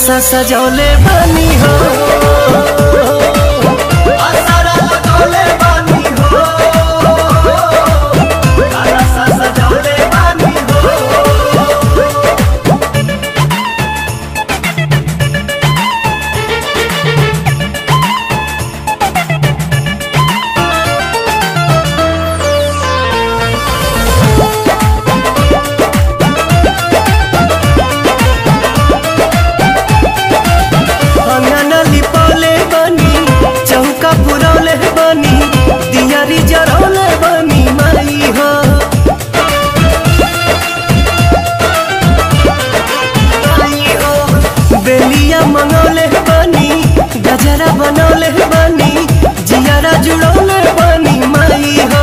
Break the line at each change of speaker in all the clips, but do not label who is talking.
सा सजौले बानी हो, असरा लगौले बानी हो, काला सा सजौले बानी हो। बेलिया मंगौले बानी, गजरा बनौले बानी, जियारा जुड़ौले बानी माई हो।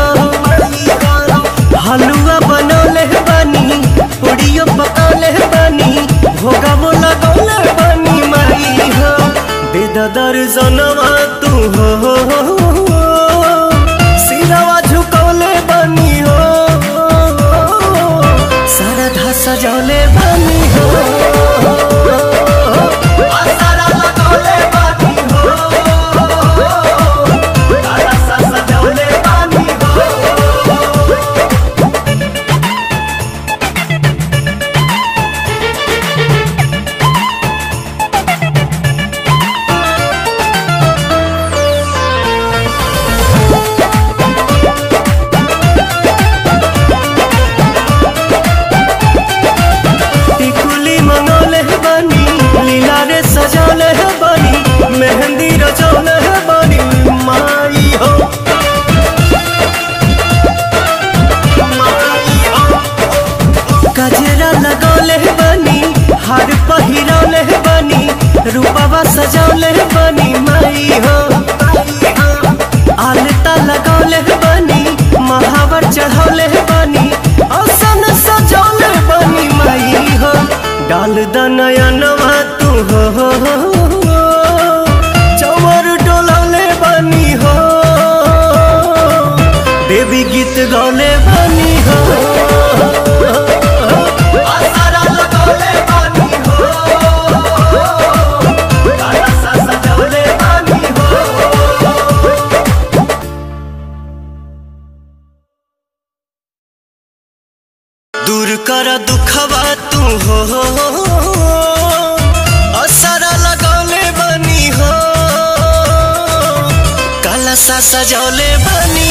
हलुआ बनौले बानी, पूड़ियों पकौले बानी, भोगवो लगौले बानी माई हो। बेदा दर्जनवा तू हो, सिरवा झुकौले बानी हो, सरधा सजौले बानी हो, सजौले बानी, मेहंदी रचौले बानी माई हो। गजरा लगौले बानी, हार पहिरौले बानी, रूपवा सजौले बानी माई हो। आलता लगौले बानी, महावर चढ़ौले बानी, आसन सजौले बानी माई हो। डाल दनयनवा तू हो, चवर डोलौले बानी हो, देवी गीत गौले बानी हो, असरा लगौले बानी हो, काला सा सजौले बानी हो। दूर कर दुखवा तू हो, असरा लगौले बानी हो, काला सा सजौले बानी